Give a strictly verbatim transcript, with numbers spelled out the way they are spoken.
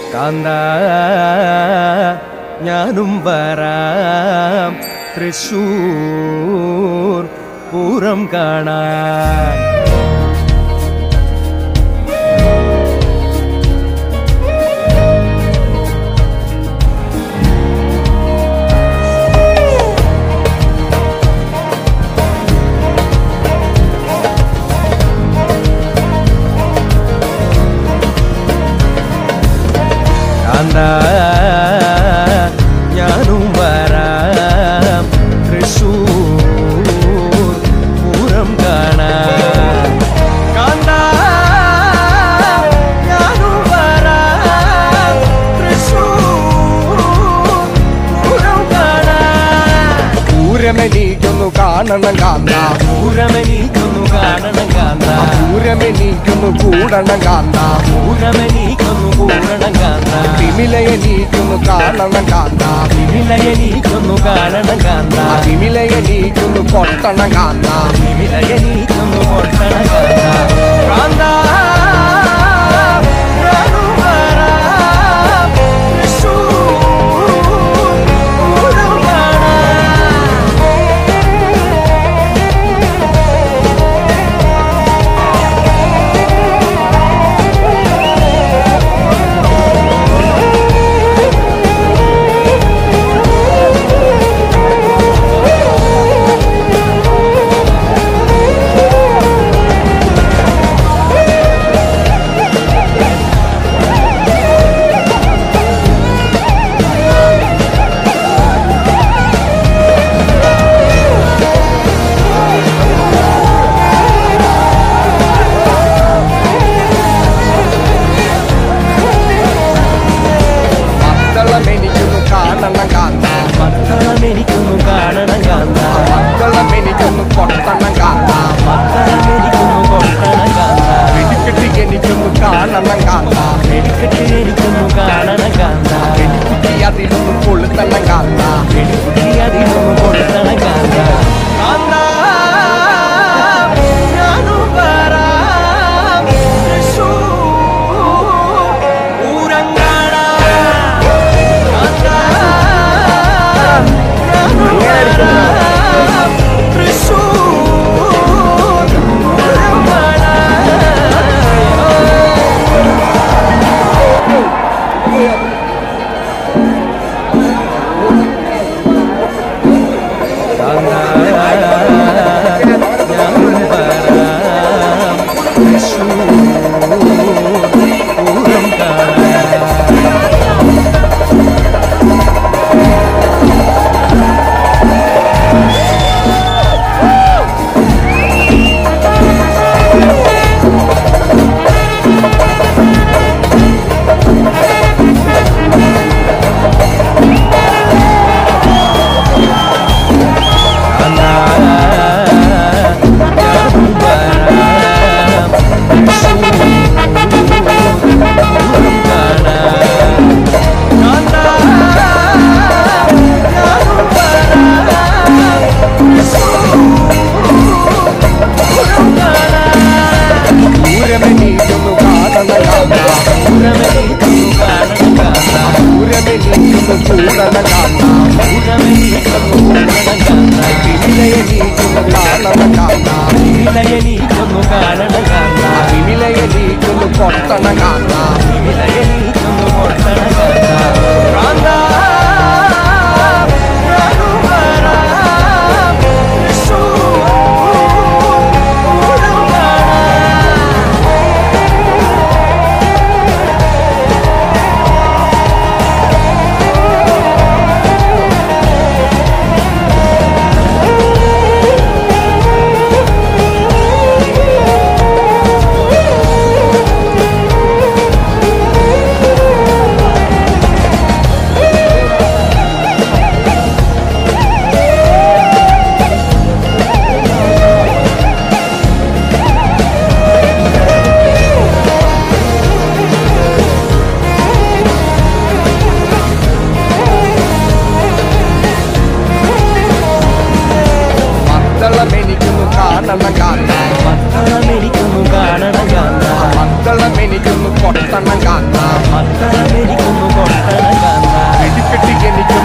കാന്ത ഞാനും വരാം തൃശ്ശൂർ പൂരം കാണാൻ. കാന്ത ഞാനും വരാം തൃശ്ശൂർ പൂരം കാണാൻ. കാന്ത ഞാനും വരാം തൃശ്ശൂർ പൂരം കാണാൻ. പൂരമെനിക്കൊന്നു കാണണം കാന്ത, പൂരമെനിക്കൊന്നു കാണണം കാന്ത, പൂരമെനിക്കൊന്നു കൂടണം കാന്ത, പൂരമെനിക്കൊന്നു കൂടണം കാന്ത, വിമിലയെനിക്കൊന്നു കാണണം കാന്ത, വിമിലയെനിക്കൊന്നു കാണണം കാന്ത, വിമിലയെനിക്കൊന്നു കൊട്ടണം കാന്ത, വിമിലയെനിക്കൊന്നു കൊട്ടണം കാന്ത. കാന്ത ഞാനും വരാം തൃശ്ശൂർ പൂരം കാണാൻ. മക്കളമെനിക്കൊന്നു കാണണം കാന്ത, മക്കളമെനിക്കൊന്നു കാണണം കാന്ത, മക്കളമെനിക്കൊന്നു കൊട്ടണം കാന്ത, മക്കളമെനിക്കൊന്നു കൊട്ടണം കാന്ത, വെടിക്കെട്ടി എനിക്കൊന്നു കാണണം കാന്ത, വെടിക്കെട്ട് എനിക്കൊന്നു കാണണം കാന്ത, വെടിക്കുട്ടി അതിലൊന്നു കൊളുത്തണം കാന്ത, വെടിക്കുട്ടി അതിനൊന്നു കൊടുത്തണം കാന്ത. കാന്ത ഞാനും വരാം തൃശ്ശൂർ പൂരം കാണാൻ. കാന്ത ഞാനും വരാം തൃശ്ശൂർ പൂരം കാണാൻ. ഞാനും വരാം തൃശ്ശൂർ പൂരം കാണാൻ. പൂരമെനിക്കൊന്നു കാണണം കാന്ത, പൂരമെനിക്കൊന്നു കാണണം കാന്ത, പൂരമെനിക്കൊന്നു കൂടണം കാന്ത, പൂരമെനിക്കൊന്നു കൂടണം കാന്ത, വിമിലയെനിക്കൊന്നു കാണണം കാന്ത, വിമിലയെനിക്കൊന്നു കാണണം കാന്ത, വിമിലയെനിക്കൊന്നു കൊട്ടണം കാന്ത, വിമിലയെനിക്കൊന്നു കൊട്ടണം കാന്ത. കാന്ത ഞാനും വരാം തൃശ്ശൂർ പൂരം കാണാൻ. കാണണം കാന്ത, മക്കളമെനിക്കൊന്നു കാണണം കാന്ത, മക്കളമെനിക്കൊന്നു എനിക്കൊന്ന് കൊട്ടണം കാന്ത മത്തളം എനിക്കൊന്നു കൊട്ടണ കാന്ത വെടിക്കെട്ടി എനിക്ക്